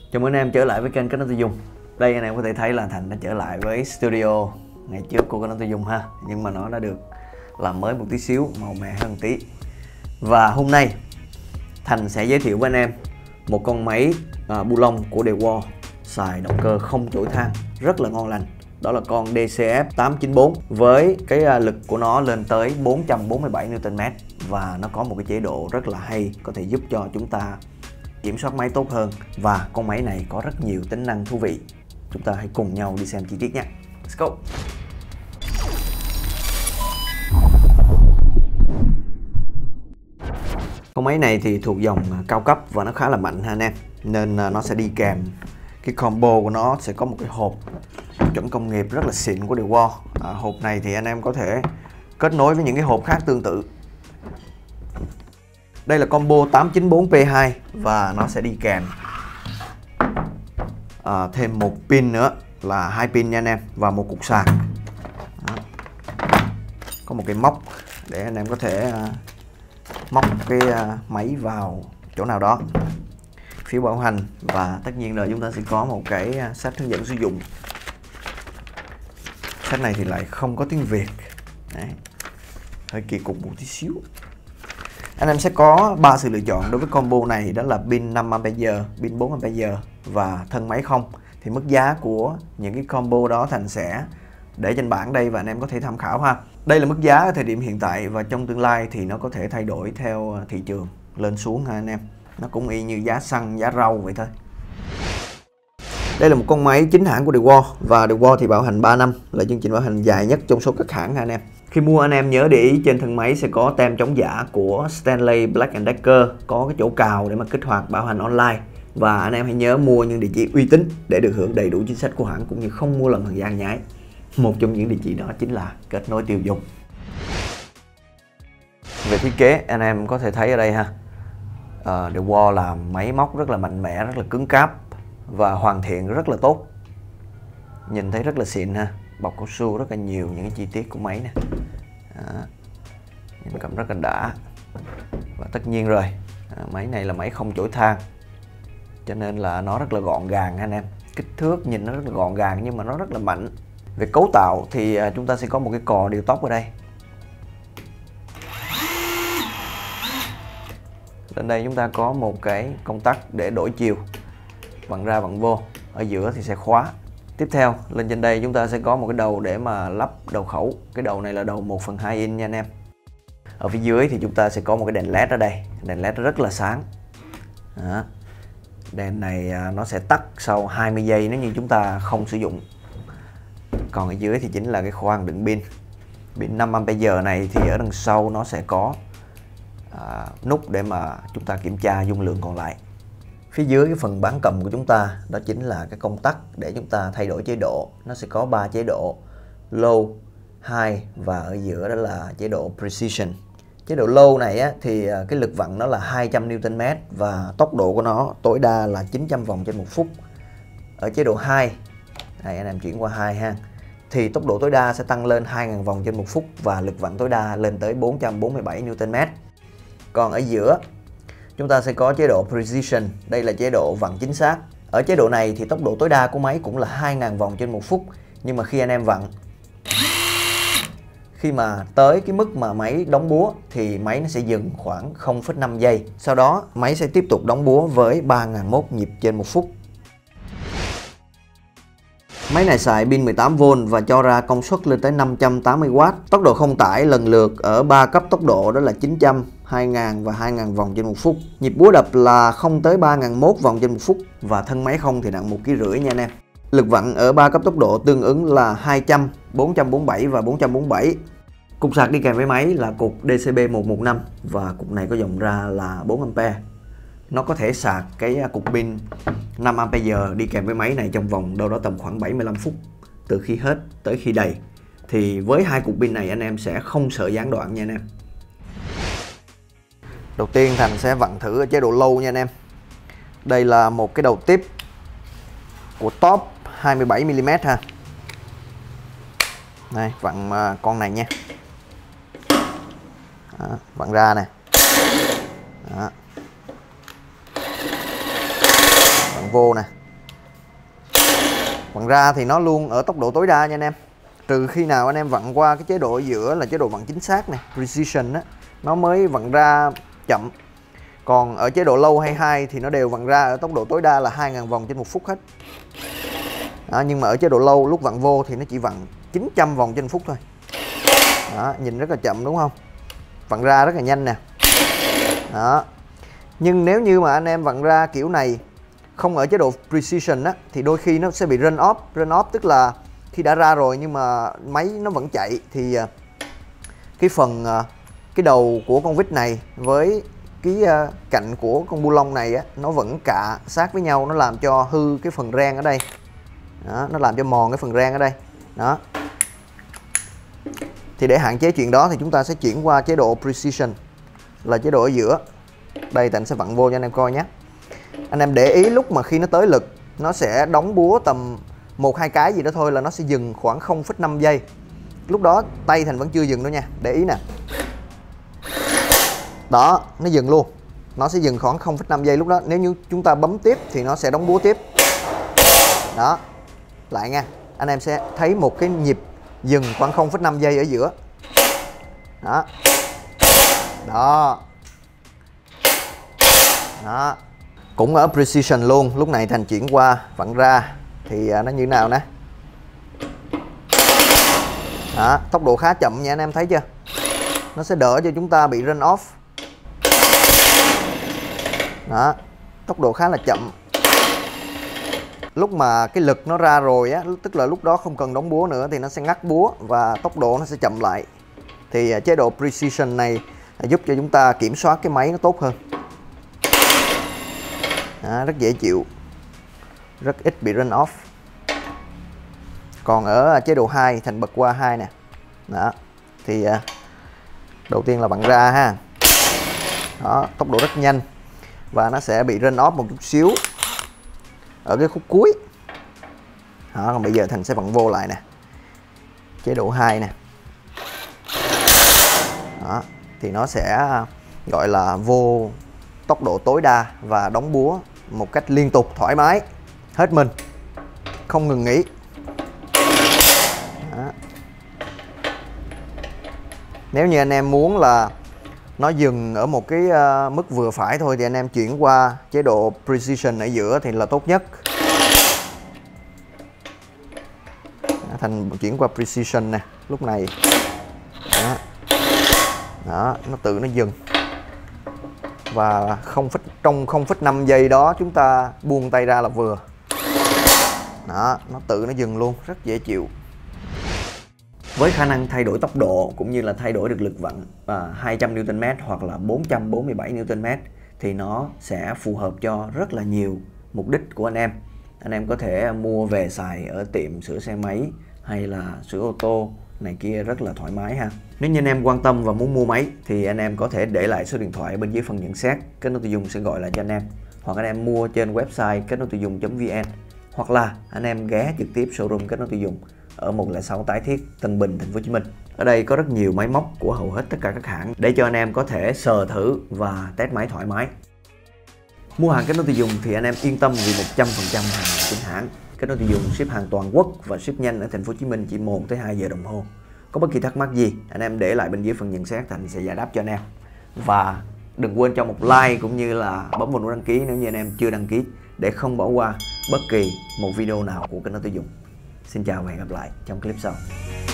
Chào mừng anh em trở lại với kênh Kết Nối Tiêu Dùng. Đây anh em có thể thấy là Thành đã trở lại với studio ngày trước của Kết Nối Tiêu Dùng ha. Nhưng mà nó đã được làm mới một tí xíu, màu mè hơn tí. Và hôm nay Thành sẽ giới thiệu với anh em một con máy bu lông của DeWalt xài động cơ không chổi than rất là ngon lành. Đó là con DCF894 với cái lực của nó lên tới 447 Nm và nó có một cái chế độ rất là hay, có thể giúp cho chúng ta kiểm soát máy tốt hơn. Và con máy này có rất nhiều tính năng thú vị. Chúng ta hãy cùng nhau đi xem chi tiết nhé. Let's go. Con máy này thì thuộc dòng cao cấp và nó khá là mạnh ha anh em. Nên nó sẽ đi kèm cái combo của nó sẽ có một cái hộp chuẩn công nghiệp rất là xịn của DeWalt. Hộp này thì anh em có thể kết nối với những cái hộp khác tương tự. Đây là combo 894P2 và nó sẽ đi kèm thêm một pin nữa là 2 pin nha anh em, và một cục sạc. Đó. Có một cái móc để anh em có thể móc cái máy vào chỗ nào đó. Phiếu bảo hành và tất nhiên là chúng ta sẽ có một cái sách hướng dẫn sử dụng. Sách này thì lại không có tiếng Việt. Đấy. Hơi kỳ cục một tí xíu. Anh em sẽ có 3 sự lựa chọn đối với combo này, đó là pin 5A, pin 4A và thân máy không. Thì mức giá của những cái combo đó Thành sẽ để trên bảng đây và anh em có thể tham khảo ha. Đây là mức giá ở thời điểm hiện tại và trong tương lai thì nó có thể thay đổi theo thị trường lên xuống ha anh em. Nó cũng y như giá xăng, giá rau vậy thôi. Đây là một con máy chính hãng của DeWalt và DeWalt thì bảo hành 3 năm, là chương trình bảo hành dài nhất trong số các hãng ha anh em. Khi mua anh em nhớ để ý trên thân máy sẽ có tem chống giả của Stanley Black & Decker, có cái chỗ cào để mà kích hoạt bảo hành online. Và anh em hãy nhớ mua những địa chỉ uy tín để được hưởng đầy đủ chính sách của hãng cũng như không mua lần thời gian nhái. Một trong những địa chỉ đó chính là Kết Nối Tiêu Dùng. Về thiết kế anh em có thể thấy ở đây ha. DeWalt làm máy móc rất là mạnh mẽ, rất là cứng cáp và hoàn thiện rất là tốt. Nhìn thấy rất là xịn ha. Bọc cao su rất là nhiều những cái chi tiết của máy nè. Nhìn cầm rất là đã. Và tất nhiên rồi, máy này là máy không chổi than, cho nên là nó rất là gọn gàng anh em. Kích thước nhìn nó rất là gọn gàng nhưng mà nó rất là mạnh. Về cấu tạo thì chúng ta sẽ có một cái cò điều tốc ở đây. Lên đây chúng ta có một cái công tắc để đổi chiều, vặn ra vặn vô. Ở giữa thì sẽ khóa. Tiếp theo lên trên đây chúng ta sẽ có một cái đầu để mà lắp đầu khẩu. Cái đầu này là đầu 1/2 inch nha anh em. Ở phía dưới thì chúng ta sẽ có một cái đèn led ở đây. Đèn led rất là sáng. Đó. Đèn này nó sẽ tắt sau 20 giây nếu như chúng ta không sử dụng. Còn ở dưới thì chính là cái khoang đựng pin. Pin 5A này thì ở đằng sau nó sẽ có nút để mà chúng ta kiểm tra dung lượng còn lại. Phía dưới cái phần bán cầm của chúng ta đó chính là cái công tắc để chúng ta thay đổi chế độ. Nó sẽ có 3 chế độ: Low, High và ở giữa đó là chế độ Precision. Chế độ Low này á, thì cái lực vặn nó là 200 Nm và tốc độ của nó tối đa là 900 vòng trên 1 phút. Ở chế độ High, đây anh em chuyển qua High ha, thì tốc độ tối đa sẽ tăng lên 2000 vòng trên 1 phút và lực vặn tối đa lên tới 447 Nm. Còn ở giữa chúng ta sẽ có chế độ Precision, đây là chế độ vặn chính xác. Ở chế độ này thì tốc độ tối đa của máy cũng là 2000 vòng trên 1 phút. Nhưng mà khi anh em vặn, khi mà tới cái mức mà máy đóng búa thì máy nó sẽ dừng khoảng 0,5 giây. Sau đó máy sẽ tiếp tục đóng búa với 3001 nhịp trên 1 phút. Máy này xài pin 18V và cho ra công suất lên tới 580W. Tốc độ không tải lần lượt ở 3 cấp tốc độ đó là 900, 2000 và 2000 vòng trên 1 phút. Nhịp búa đập là không tới 3001 vòng trên 1 phút và thân máy không thì nặng 1,5 kg nha anh em. Lực vặn ở 3 cấp tốc độ tương ứng là 200, 447 và 447. Cục sạc đi kèm với máy là cục DCB115 và cục này có dòng ra là 4A. Nó có thể sạc cái cục pin 5A đi kèm với máy này trong vòng đâu đó tầm khoảng 75 phút từ khi hết tới khi đầy. Thì với hai cục pin này anh em sẽ không sợ gián đoạn nha anh em. Đầu tiên Thành sẽ vặn thử ở chế độ Low nha anh em. Đây là một cái đầu tiếp của top 27mm ha. Đây, vặn con này nha. Đó, vặn ra nè. Đó. Vặn vô nè. Vặn ra thì nó luôn ở tốc độ tối đa nha anh em. Trừ khi nào anh em vặn qua cái chế độ ở giữa là chế độ vặn chính xác này, precision á, nó mới vặn ra chậm. Còn ở chế độ low hay high thì nó đều vặn ra ở tốc độ tối đa là 2.000 vòng trên 1 phút hết. Đó, nhưng mà ở chế độ low lúc vặn vô thì nó chỉ vặn 900 vòng trên 1 phút thôi. Đó, nhìn rất là chậm đúng không? Vặn ra rất là nhanh nè. Đó. Nhưng nếu như mà anh em vặn ra kiểu này không ở chế độ precision á, thì đôi khi nó sẽ bị run off. Run off tức là khi đã ra rồi nhưng mà máy nó vẫn chạy thì cái đầu của con vít này với cái cạnh của con bu lông này á, nó vẫn cạ sát với nhau, nó làm cho hư cái phần ren ở đây. Đó, nó làm cho mòn cái phần ren ở đây. Đó. Thì để hạn chế chuyện đó thì chúng ta sẽ chuyển qua chế độ precision, là chế độ ở giữa. Đây Thành sẽ vặn vô cho anh em coi nhé. Anh em để ý lúc mà khi nó tới lực, nó sẽ đóng búa tầm 1-2 cái gì đó thôi là nó sẽ dừng khoảng 0,5 giây. Lúc đó tay Thành vẫn chưa dừng đâu nha. Để ý nè. Đó, nó dừng luôn. Nó sẽ dừng khoảng 0,5 giây lúc đó. Nếu như chúng ta bấm tiếp thì nó sẽ đóng búa tiếp. Đó. Lại nha. Anh em sẽ thấy một cái nhịp dừng khoảng 0,5 giây ở giữa. Đó. Đó. Đó. Cũng ở precision luôn. Lúc này Thành chuyển qua vặn ra thì nó như thế nào nè. Đó. Tốc độ khá chậm nha anh em thấy chưa. Nó sẽ đỡ cho chúng ta bị run off. Đó. Tốc độ khá là chậm. Lúc mà cái lực nó ra rồi á, tức là lúc đó không cần đóng búa nữa thì nó sẽ ngắt búa và tốc độ nó sẽ chậm lại. Thì chế độ precision này giúp cho chúng ta kiểm soát cái máy nó tốt hơn. Đó, rất dễ chịu, rất ít bị run off. Còn ở chế độ 2, Thành bật qua 2 nè. Đó. Thì đầu tiên là vặn ra ha. Đó, tốc độ rất nhanh và nó sẽ bị run off một chút xíu ở cái khúc cuối. Đó, còn bây giờ Thành sẽ vặn vô lại nè. Chế độ 2 nè. Đó, thì nó sẽ gọi là vô tốc độ tối đa và đóng búa một cách liên tục thoải mái, hết mình, không ngừng nghỉ. Đó. Nếu như anh em muốn là nó dừng ở một cái mức vừa phải thôi thì anh em chuyển qua chế độ precision ở giữa thì là tốt nhất. Thành chuyển qua precision nè, lúc này. Đó. Đó, nó tự nó dừng. Và trong 0,5 giây đó chúng ta buông tay ra là vừa. Đó, nó tự nó dừng luôn, rất dễ chịu. Với khả năng thay đổi tốc độ cũng như là thay đổi được lực vặn 200 Nm hoặc là 447 Nm thì nó sẽ phù hợp cho rất là nhiều mục đích của anh em. Anh em có thể mua về xài ở tiệm sửa xe máy hay là sửa ô tô này kia rất là thoải mái ha. Nếu như anh em quan tâm và muốn mua máy thì anh em có thể để lại số điện thoại bên dưới phần nhận xét, Kết Nối Tiêu Dùng sẽ gọi lại cho anh em. Hoặc anh em mua trên website kết nối tiêu dùng.vn, hoặc là anh em ghé trực tiếp showroom Kết Nối Tiêu Dùng ở 106 Tái Thiết, Tân Bình, Thành phố Hồ Chí Minh. Ở đây có rất nhiều máy móc của hầu hết tất cả các hãng để cho anh em có thể sờ thử và test máy thoải mái. Mua hàng Kết Nối Tiêu Dùng thì anh em yên tâm vì 100% hàng chính hãng. Kết Nối Tiêu Dùng ship hàng toàn quốc và ship nhanh ở Thành phố Hồ Chí Minh chỉ 1 tới 2 giờ đồng hồ. Có bất kỳ thắc mắc gì anh em để lại bên dưới phần nhận xét, Thành sẽ giải đáp cho anh em. Và đừng quên cho một like cũng như là bấm vào nút đăng ký nếu như anh em chưa đăng ký để không bỏ qua bất kỳ một video nào của Kết Nối Tiêu Dùng. Xin chào và hẹn gặp lại trong clip sau.